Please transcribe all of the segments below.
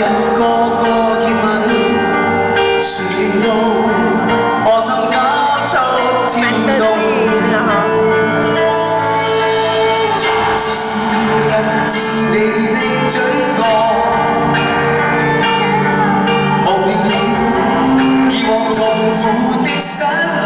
個個熱吻，誰令到我心加速跳動？是人自你的嘴角，忘掉了以往痛苦的失落。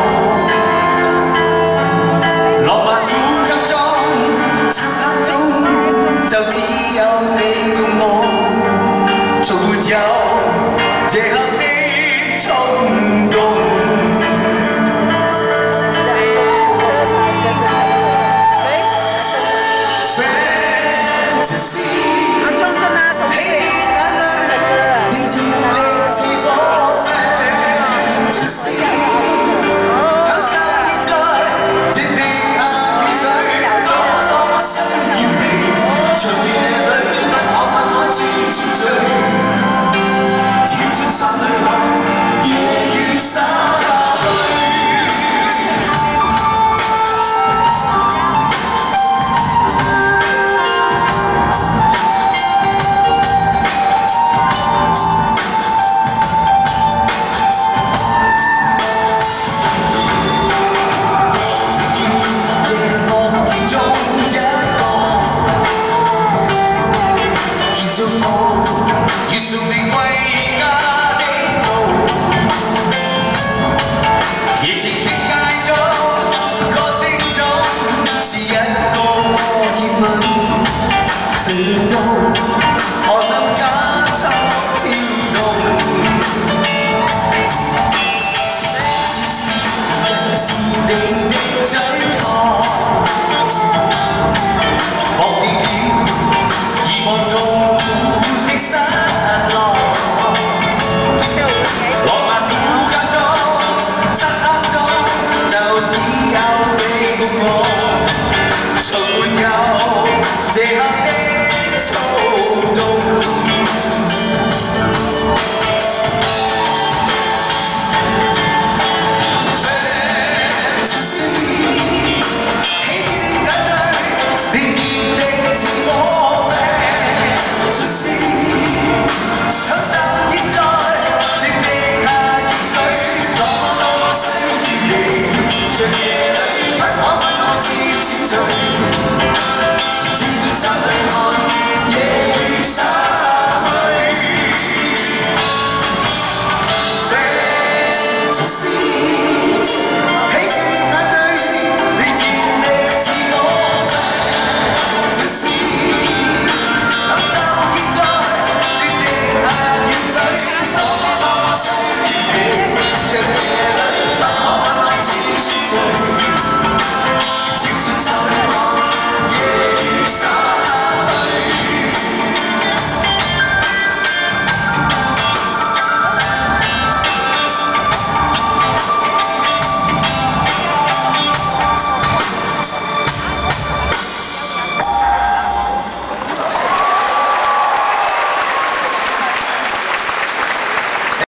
浪漫呼吸中，漆黑中，就只有你共我，從沒有這刻的衝動。Fantasy， 喜眼淚，你熱力是否 Fantasy？ 享受現在，這滴下雨水，多麼需要你，長夜裏不可分開只存醉，跳進心裏後，夜雨灑下淚。要送你歸家的路，熱情的街中，歌聲中是一個個熱吻，誰令到